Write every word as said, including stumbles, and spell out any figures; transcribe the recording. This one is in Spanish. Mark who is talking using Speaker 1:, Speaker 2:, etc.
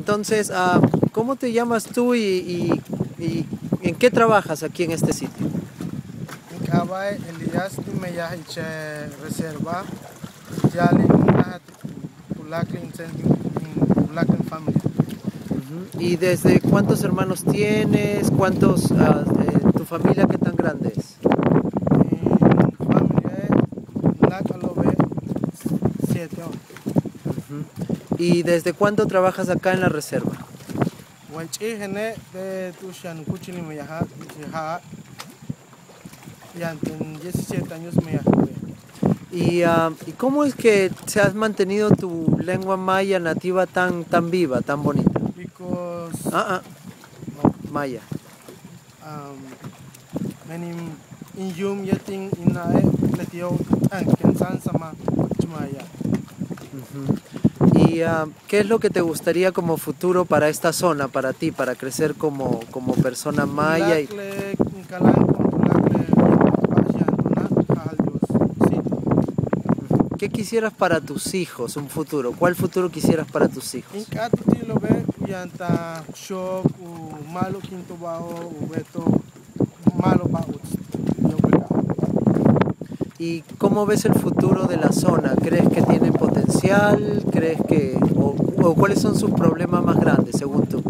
Speaker 1: Entonces, uh, ¿cómo te llamas tú y, y, y en qué trabajas aquí en este sitio?
Speaker 2: Kabay Elias di Meya Iche Reserva, Jali Nahat Pulaklin Pulaklin Family.
Speaker 1: Uh-huh. ¿Y desde cuántos hermanos tienes? ¿Cuántos, uh, eh, tu familia qué tan grande es?
Speaker 2: Mi familia Nakalobe siete.
Speaker 1: Uh-huh. ¿Y desde cuándo trabajas acá en la reserva?
Speaker 2: Wanchi Hene de Tushan Kuchini Meya Jiha. Ya en diecisiete años me ayudé.
Speaker 1: ¿Y, uh, ¿Y cómo es que se has mantenido tu lengua maya nativa tan, tan viva, tan bonita?
Speaker 2: Because
Speaker 1: Ah, ah. No, maya.
Speaker 2: Um, many in yum yating inae letio ankensan sama chumaya.
Speaker 1: Uh-huh. ¿Y uh, qué es lo que te gustaría como futuro para esta zona, para ti, para crecer como, como persona maya? Y... ¿Qué quisieras para tus hijos, un futuro? ¿Cuál futuro quisieras para tus hijos? ¿Y cómo ves el futuro de la zona? ¿Crees que tiene potencial? ¿Crees que o, o cuáles son sus problemas más grandes, según tú?